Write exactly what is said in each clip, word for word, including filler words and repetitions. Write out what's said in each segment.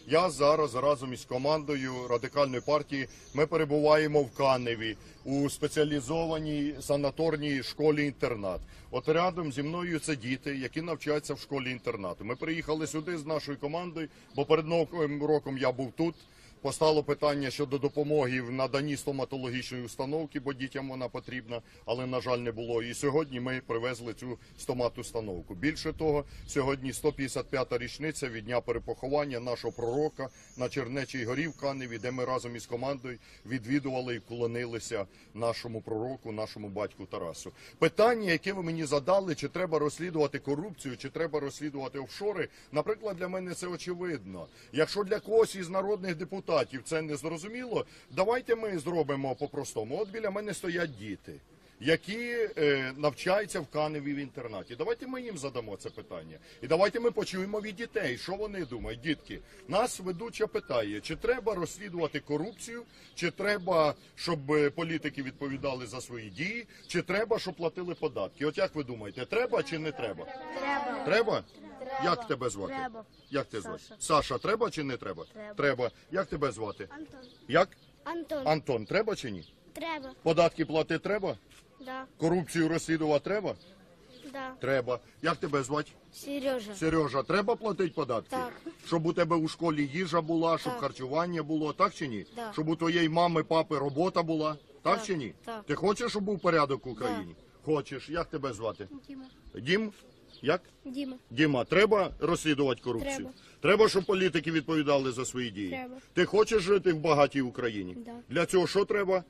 Я зараз разом із командою Радикальної партії ми перебуваємо в Каневі у спеціалізованій санаторній школі-інтернат. От рядом зі мною це діти, які навчаються в школі-інтернату. Ми приїхали сюди з нашою командою, бо перед Новим роком я був тут. Постало питання щодо допомоги в наданні стоматологічної установки, бо дітям вона потрібна, але, на жаль, не було. І сьогодні ми привезли цю стомат-установку. Більше того, сьогодні сто п'ятдесят п'ята річниця від дня перепоховання нашого пророка на Чернечій горі в Каневі, де ми разом із командою відвідували і вклонилися нашому пророку, нашому батьку Тарасу. Питання, яке ви мені задали, чи треба розслідувати корупцію, чи треба розслідувати офшори, наприклад, для мене це очевидно. Якщо для когось із народних депутатів це не зрозуміло, давайте ми зробимо по-простому. От біля мене стоять діти, які е, навчаються в Каневі в інтернаті. Давайте ми їм задамо це питання. І давайте ми почуємо від дітей, що вони думають. Дітки, нас ведуча питає, чи треба розслідувати корупцію, чи треба, щоб політики відповідали за свої дії, чи треба, щоб платили податки. От як ви думаєте, треба чи не треба? Треба. Треба? Як тебе звати? Треба. Як тебе звати? Саша. Саша, треба чи не треба? Треба. Треба. Як тебе звати? Антон. Як? Антон. Антон, треба чи ні? Треба. Податки платити треба? Да. Корупцію розслідувати треба? Да. Треба. Як тебе звати? Сережа. Сережа, треба платити податки? Так. Щоб у тебе у школі їжа була, щоб Так. харчування було, так чи ні? Да. Щоб у твоєї мами, папи робота була, так, Так. чи ні? Так. Ти хочеш, щоб був порядок в Україні? Хочеш. Як тебе звати? Діма. Дім? Як? Діма. Діма, треба розслідувати корупцію? Треба. Треба, щоб політики відповідали за свої дії? Треба. Ти хочеш жити в багатій Україні? Да. Для цього що треба?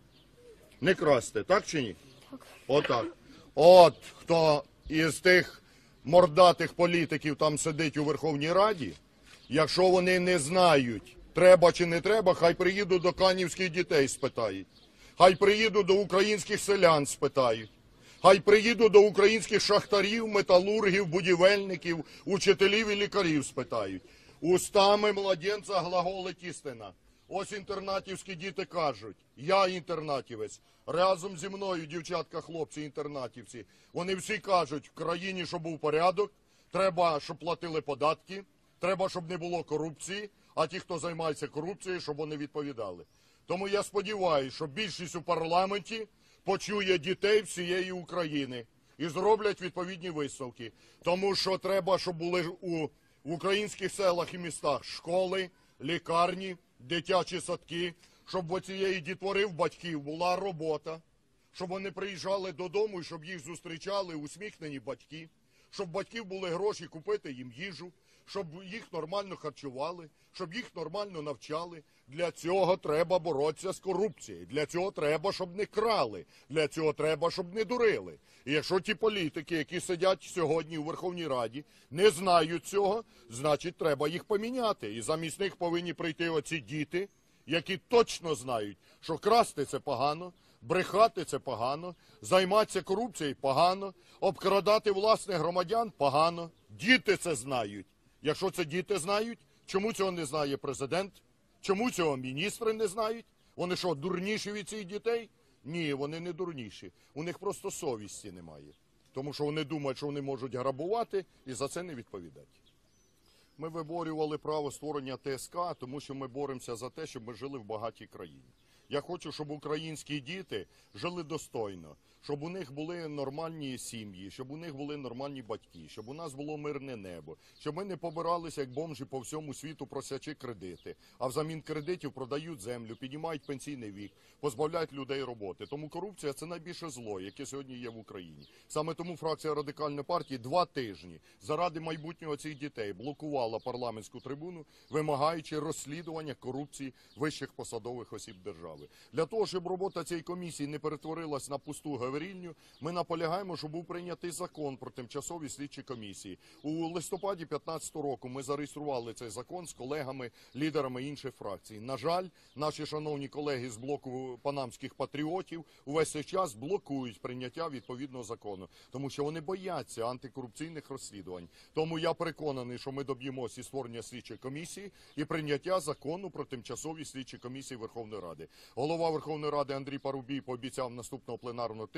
Не красти, так чи ні? Так. Отак. От хто із тих мордатих політиків там сидить у Верховній Раді, якщо вони не знають, треба чи не треба, хай приїдуть до канівських дітей спитають. Хай приїдуть до українських селян спитають. Хай приїдуть до українських шахтарів, металургів, будівельників, учителів і лікарів спитають. Устами младенця глаголить істина. Ось інтернатівські діти кажуть, я інтернатівець, разом зі мною дівчатка, хлопці, інтернатівці. Вони всі кажуть, в країні, щоб був порядок, треба, щоб платили податки, треба, щоб не було корупції, а ті, хто займається корупцією, щоб вони відповідали. Тому я сподіваюся, що більшість у парламенті почує дітей всієї України і зроблять відповідні висновки. Тому що треба, щоб були у в українських селах і містах школи, лікарні, дитячі садки, щоб у цієї дітвори в батьків була робота, щоб вони приїжджали додому і щоб їх зустрічали усміхнені батьки, щоб батьків були гроші купити їм їжу, щоб їх нормально харчували, щоб їх нормально навчали. Для цього треба боротися з корупцією. Для цього треба, щоб не крали. Для цього треба, щоб не дурили. І якщо ті політики, які сидять сьогодні у Верховній Раді, не знають цього, значить треба їх поміняти. І замість них повинні прийти оці діти, які точно знають, що красти – це погано, брехати – це погано, займатися корупцією – погано, обкрадати власних громадян – погано. Діти це знають. Якщо це діти знають, чому цього не знає президент? Чому цього міністри не знають? Вони що, дурніші від цих дітей? Ні, вони не дурніші. У них просто совісті немає. Тому що вони думають, що вони можуть грабувати і за це не відповідати. Ми виборювали право створення ТСК, тому що ми боремося за те, щоб ми жили в багатій країні. Я хочу, щоб українські діти жили достойно, щоб у них були нормальні сім'ї, щоб у них були нормальні батьки, щоб у нас було мирне небо, щоб ми не побиралися, як бомжі по всьому світу, просячи кредити, а взамін кредитів продають землю, піднімають пенсійний вік, позбавляють людей роботи. Тому корупція – це найбільше зло, яке сьогодні є в Україні. Саме тому фракція Радикальної партії два тижні заради майбутнього цих дітей блокувала парламентську трибуну, вимагаючи розслідування корупції вищих посадових осіб держави. Для того, щоб робота цієї комісії не перетворилась на пусту говорильню, ми наполягаємо, щоб був прийнятий закон про тимчасові слідчі комісії. У листопаді п'ятнадцятого року ми зареєстрували цей закон з колегами, лідерами інших фракцій. На жаль, наші шановні колеги з блоку панамських патріотів увесь цей час блокують прийняття відповідного закону, тому що вони бояться антикорупційних розслідувань. Тому я переконаний, що ми доб'ємося і створення слідчої комісії, і прийняття закону про тимчасові слідчі комісії Верховної Ради. Голова Верховної Ради Андрій Парубій пообіцяв наступного пленарного тижня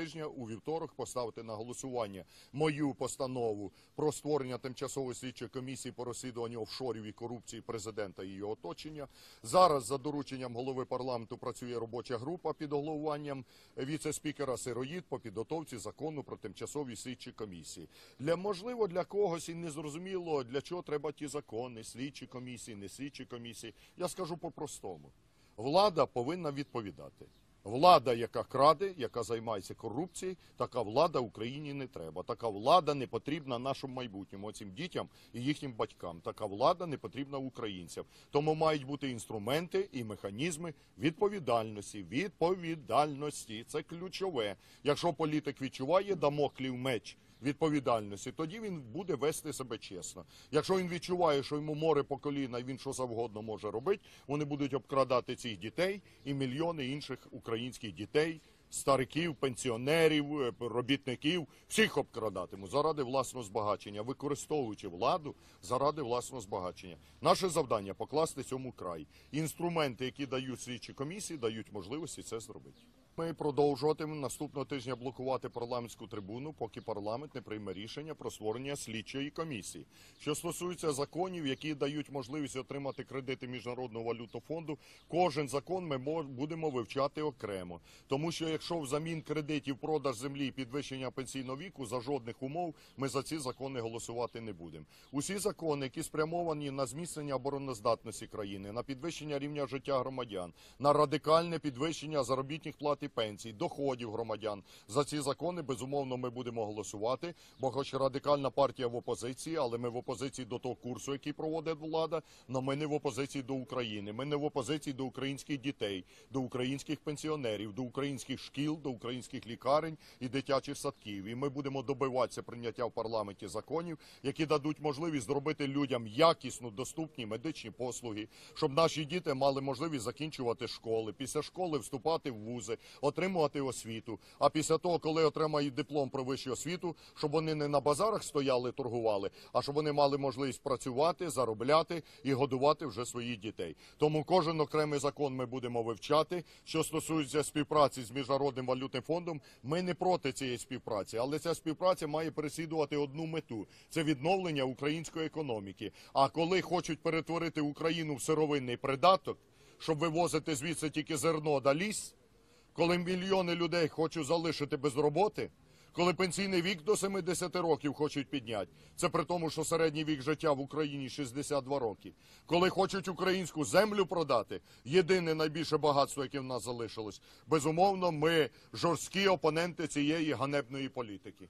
тижня у вівторок поставити на голосування мою постанову про створення тимчасової слідчої комісії по розслідуванню офшорів і корупції президента і його оточення. Зараз за дорученням голови парламенту працює робоча група під головуванням віце-спікера Сироїд по підготовці закону про тимчасові слідчі комісії. Для, можливо, для когось і незрозуміло, для чого треба ті закони, слідчі комісії, не слідчі комісії. Я скажу по-простому. Влада повинна відповідати. Влада, яка краде, яка займається корупцією, така влада Україні не треба. Така влада не потрібна нашому майбутньому, цим дітям і їхнім батькам. Така влада не потрібна українцям. Тому мають бути інструменти і механізми відповідальності. Відповідальності – це ключове. Якщо політик відчуває дамоклів меч відповідальності, тоді він буде вести себе чесно. Якщо він відчуває, що йому море по коліна і він що завгодно може робити, вони будуть обкрадати цих дітей і мільйони інших українських дітей, стариків, пенсіонерів, робітників, всіх обкрадатимуть заради власного збагачення, використовуючи владу заради власного збагачення. Наше завдання – покласти цьому край. Інструменти, які дають слідчі комісії, дають можливості це зробити. Ми продовжуватимемо наступного тижня блокувати парламентську трибуну, поки парламент не прийме рішення про створення слідчої комісії. Що стосується законів, які дають можливість отримати кредити Міжнародного валютного фонду, кожен закон ми будемо вивчати окремо. Тому що якщо взамін кредитів продаж землі і підвищення пенсійного віку, за жодних умов ми за ці закони голосувати не будемо. Усі закони, які спрямовані на зміцнення обороноздатності країни, на підвищення рівня життя громадян, на радикальне підвищення заробітних плат і пенсій, доходів громадян. За ці закони, безумовно, ми будемо голосувати, бо хоч радикальна партія в опозиції, але ми в опозиції до того курсу, який проводить влада, але ми не в опозиції до України, ми не в опозиції до українських дітей, до українських пенсіонерів, до українських шкіл, до українських лікарень і дитячих садків. І ми будемо добиватися прийняття в парламенті законів, які дадуть можливість зробити людям якісну, доступні медичні послуги, щоб наші діти мали можливість закінчувати школи, після школи вступати в вузи, отримувати освіту. А після того, коли отримають диплом про вищу освіту, щоб вони не на базарах стояли, торгували, а щоб вони мали можливість працювати, заробляти і годувати вже своїх дітей. Тому кожен окремий закон ми будемо вивчати. Що стосується співпраці з Міжнародним валютним фондом, ми не проти цієї співпраці, але ця співпраця має переслідувати одну мету – це відновлення української економіки. А коли хочуть перетворити Україну в сировинний придаток, щоб вивозити звідси тільки зерно да ліс, коли мільйони людей хочуть залишити без роботи, коли пенсійний вік до семидесяти років хочуть підняти, це при тому, що середній вік життя в Україні шістдесят два роки, коли хочуть українську землю продати, єдине найбільше багатство, яке в нас залишилось, безумовно, ми жорсткі опоненти цієї ганебної політики.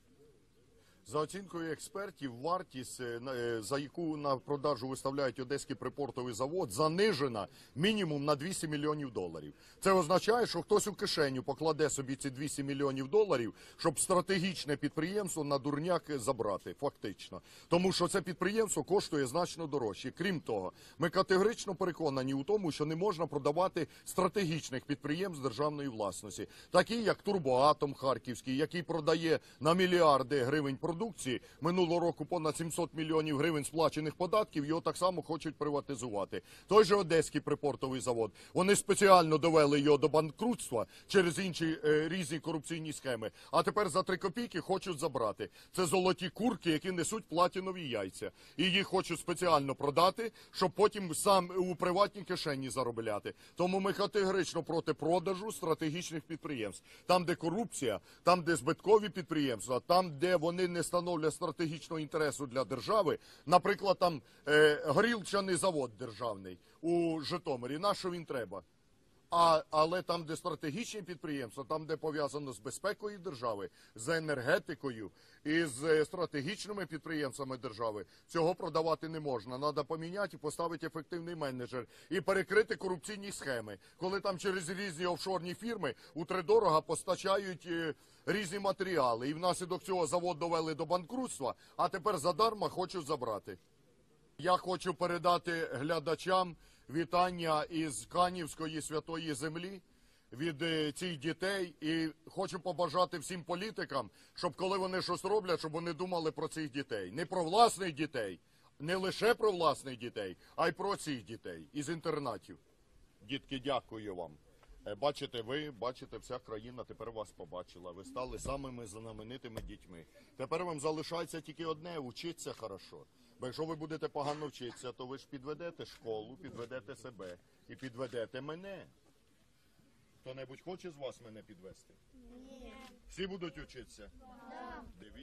За оцінкою експертів, вартість, за яку на продажу виставляють Одеський припортовий завод, занижена мінімум на двісті мільйонів доларів. Це означає, що хтось у кишеню покладе собі ці двісті мільйонів доларів, щоб стратегічне підприємство на дурняк забрати, фактично. Тому що це підприємство коштує значно дорожче. Крім того, ми категорично переконані у тому, що не можна продавати стратегічних підприємств державної власності, такі як Турбоатом Харківський, який продає на мільярди гривень продукції. Минулого року понад сімсот мільйонів гривень сплачених податків, його так само хочуть приватизувати. Той же Одеський припортовий завод. Вони спеціально довели його до банкрутства через інші е, різні корупційні схеми, а тепер за три копійки хочуть забрати. Це золоті курки, які несуть платінові яйця. І їх хочуть спеціально продати, щоб потім сам у приватній кишені заробляти. Тому ми категорично проти продажу стратегічних підприємств. Там, де корупція, там, де збиткові підприємства, там, де вони не становлять стратегічного інтересу для держави, наприклад, там е, горілчаний завод державний у Житомирі, на що він треба? А, але там, де стратегічні підприємства, там, де пов'язано з безпекою держави, з енергетикою і з стратегічними підприємствами держави, цього продавати не можна. Треба поміняти і поставити ефективний менеджер і перекрити корупційні схеми, коли там через різні офшорні фірми утридорога постачають е, різні матеріали. І внаслідок цього завод довели до банкрутства, а тепер задарма хочуть забрати. Я хочу передати глядачам вітання із Канівської святої землі від е, цих дітей. І хочу побажати всім політикам, щоб коли вони щось роблять, щоб вони думали про цих дітей. Не про власних дітей, не лише про власних дітей, а й про цих дітей із інтернатів. Дітки, дякую вам. Е, Бачите, ви, бачите, вся країна тепер вас побачила. Ви стали самими знаменитими дітьми. Тепер вам залишається тільки одне – вчитися хорошо. Бо якщо ви будете погано вчитися, то ви ж підведете школу, підведете себе і підведете мене. Хто-небудь хоче з вас мене підвести? Ні. Всі будуть вчитися? Да.